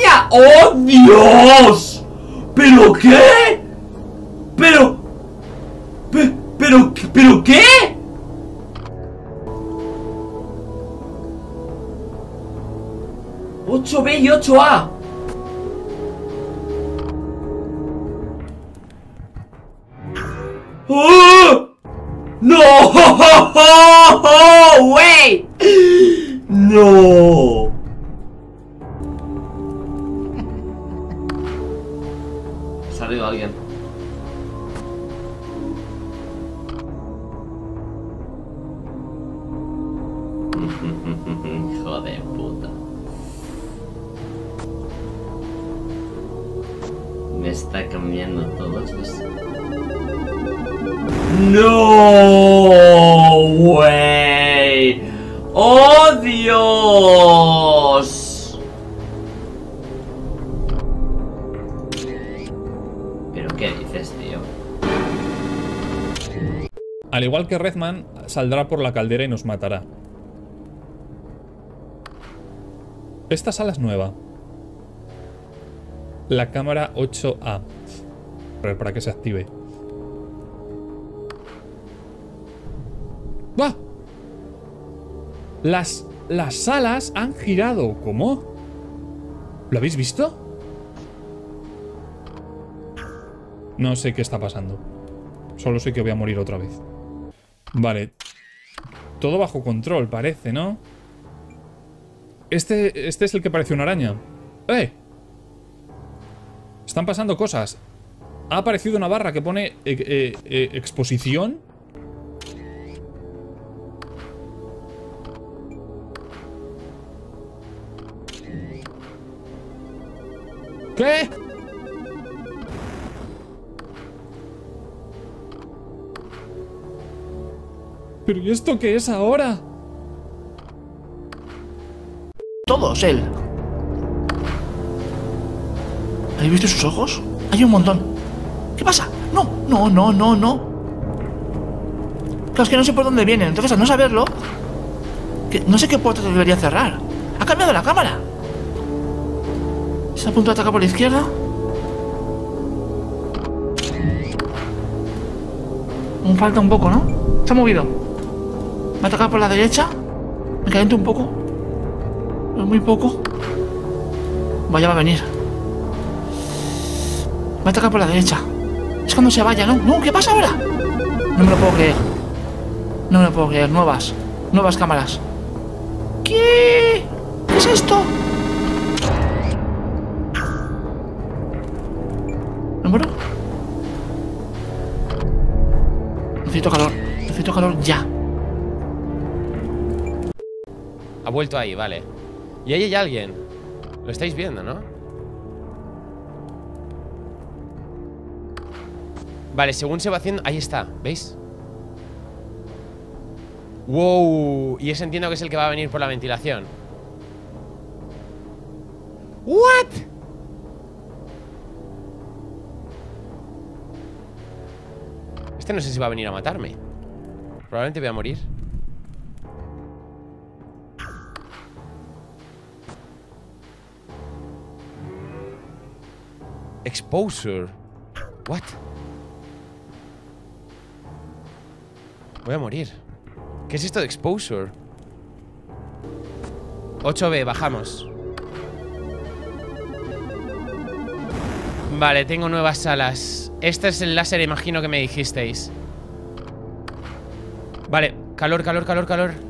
¡Mira! ¡Oh, Dios! ¿Pero qué? ¿Pero qué? ¿8B y 8A? ¡Oh! ¡No! ¡Wey! ¡No! Ha salido alguien. Hijo de puta. Me está cambiando todo esto. ¡No! ¡Wey! ¡Oh, Dios! ¿Pero qué dices, tío? Al igual que Redman, saldrá por la caldera y nos matará. Esta sala es nueva. La cámara 8A. A ver, para que se active. ¡Bah! Las salas han girado. ¿Cómo? ¿Lo habéis visto? No sé qué está pasando. Solo sé que voy a morir otra vez. Vale. Todo bajo control, parece, ¿no? Este es el que parece una araña. ¡Eh! Están pasando cosas. Ha aparecido una barra que pone exposición. ¿Qué? ¿Pero y esto qué es ahora? Todos, él. ¿Habéis visto sus ojos? Hay un montón. ¿Qué pasa? No. Claro, es que no sé por dónde vienen. Entonces, al no saberlo, no sé qué puerta debería cerrar. Ha cambiado la cámara. Está a punto de atacar por la izquierda. Aún falta un poco, ¿no? Se ha movido. Me ha atacado por la derecha. Me caliento un poco. Pero muy poco. Vaya, va a venir. Me ha atacado por la derecha. Es cuando se vaya, ¿no? No, ¿qué pasa ahora? No me lo puedo creer. No me lo puedo creer. Nuevas cámaras. ¿Qué? ¿Qué es esto? ¿Me muero? Necesito calor ya. Ha vuelto ahí, vale. Y ahí hay alguien. Lo estáis viendo, ¿no? Vale, según se va haciendo... Ahí está, ¿veis? ¡Wow! Y ese entiendo que es el que va a venir por la ventilación. ¿What? Este no sé si va a venir a matarme. Probablemente voy a morir. Exposure. What? Voy a morir. ¿Qué es esto de exposure? 8B, bajamos. Vale, tengo nuevas salas. Este es el láser, imagino que me dijisteis. Vale, calor.